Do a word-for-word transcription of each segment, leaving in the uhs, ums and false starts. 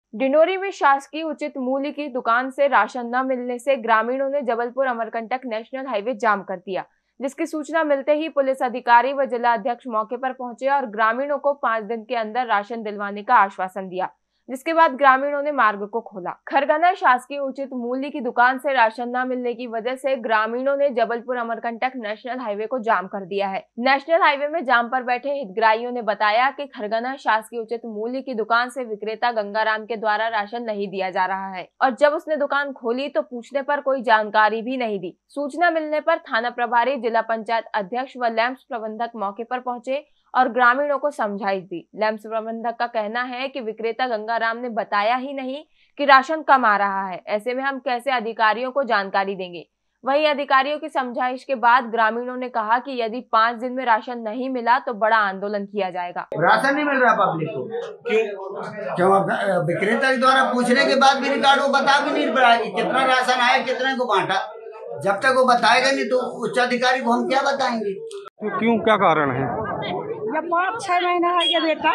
डिंडोरी में शासकीय उचित मूल्य की दुकान से राशन न मिलने से ग्रामीणों ने जबलपुर अमरकंटक नेशनल हाईवे जाम कर दिया, जिसकी सूचना मिलते ही पुलिस अधिकारी व जिला अध्यक्ष मौके पर पहुंचे और ग्रामीणों को पाँच दिन के अंदर राशन दिलवाने का आश्वासन दिया, जिसके बाद ग्रामीणों ने मार्ग को खोला। खरगना शासकीय उचित मूल्य की दुकान से राशन न मिलने की वजह से ग्रामीणों ने जबलपुर अमरकंटक नेशनल हाईवे को जाम कर दिया है। नेशनल हाईवे में जाम पर बैठे हितग्राहियों ने बताया कि खरगना शासकीय उचित मूल्य की दुकान से विक्रेता गंगाराम के द्वारा राशन नहीं दिया जा रहा है और जब उसने दुकान खोली तो पूछने पर कोई जानकारी भी नहीं दी। सूचना मिलने पर थाना प्रभारी, जिला पंचायत अध्यक्ष व लैंप्स प्रबंधक मौके पर पहुंचे और ग्रामीणों को समझाइश दी। लैंप्स प्रबंधक का कहना है कि विक्रेता गंगाराम ने बताया ही नहीं कि राशन कम आ रहा है, ऐसे में हम कैसे अधिकारियों को जानकारी देंगे। वहीं अधिकारियों की समझाइश के बाद ग्रामीणों ने कहा कि यदि पाँच दिन में राशन नहीं मिला तो बड़ा आंदोलन किया जाएगा। राशन नहीं मिल रहा पब्लिक को, क्यों क्यों विक्रेता के द्वारा पूछने के बाद भी रिकॉर्ड को बता भी नहीं पड़ा कि कितना राशन आया, कितने को बांटा। जब तक वो बताएगा नहीं तो उच्च अधिकारी को हम क्या बताएंगे। तो क्यों, क्या कारण है? ये पाँच छह महीना है ये बेटा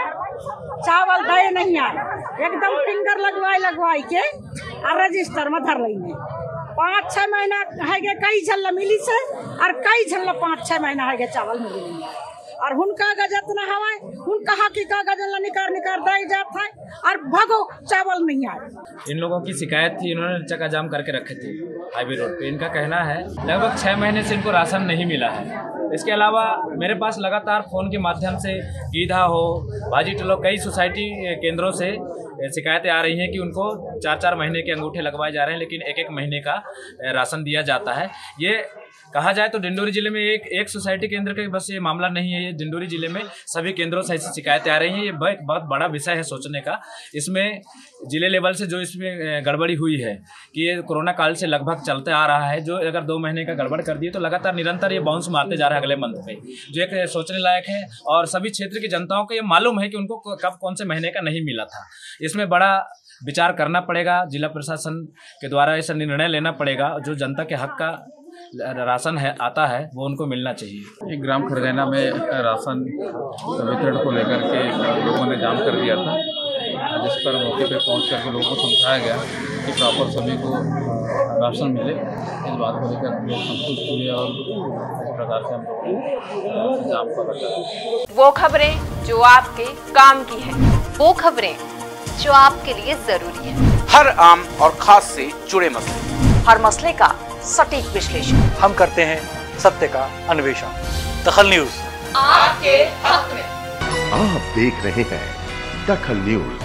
चावल दे नहीं आए, एकदम फिंगर लगवाई लगवाई के और रजिस्टर में धर लेंगे। पाँच छह महीना है के कई झल्ला मिली से और कई झल्ला पाँच छह महीना है के चावल मिली और उनका गजत न हवाए, उनका हकी का गजल निकार निकार दे जाता है और भगो चावल नहीं आए। इन लोगों की शिकायत थी, इन्होंने चक्का जाम करके रखे थे हाईवे रोड पे। इनका कहना है लगभग छह महीने से इनको राशन नहीं मिला है। इसके अलावा मेरे पास लगातार फ़ोन के माध्यम से गीधा हो, भाजी टलो, कई सोसाइटी केंद्रों से शिकायतें आ रही हैं कि उनको चार चार महीने के अंगूठे लगवाए जा रहे हैं, लेकिन एक एक महीने का राशन दिया जाता है। ये कहा जाए तो डिंडोरी जिले में एक एक सोसाइटी केंद्र का बस ये मामला नहीं है, ये डिंडोरी जिले में सभी केंद्रों से ऐसी शिकायतें आ रही हैं। ये एक बहुत बड़ा विषय है सोचने का। इसमें जिले लेवल से जो इसमें गड़बड़ी हुई है कि ये कोरोना काल से लगभग चलते आ रहा है, जो अगर दो महीने का गड़बड़ कर दिए तो लगातार निरंतर ये बाउंस मारते जा रहा है अगले मंथ पे, जो एक सोचने लायक है। और सभी क्षेत्र की जनताओं को ये मालूम है कि उनको कब कौन से महीने का नहीं मिला था। इसमें बड़ा विचार करना पड़ेगा, जिला प्रशासन के द्वारा ऐसा निर्णय लेना पड़ेगा। जो जनता के हक का राशन है आता है वो उनको मिलना चाहिए। एक ग्राम खरगना में राशन वितरण को लेकर के लोगों ने जाम कर दिया था, जिस पर मौके पे पहुंच करके लोगों को समझाया गया कि प्रॉपर सभी को राशन मिले। इस बात को लेकर लोग संतुष्ट हुए और इस प्रकार से हम लोग जाम पर रखा। वो खबरें जो आपके काम की है, वो खबरें जो आपके लिए जरूरी है, हर आम और खास से जुड़े मसले, हर मसले का सटीक विश्लेषण हम करते हैं, सत्य का अन्वेषण। दखल न्यूज आपके हक में। आप देख रहे हैं दखल न्यूज।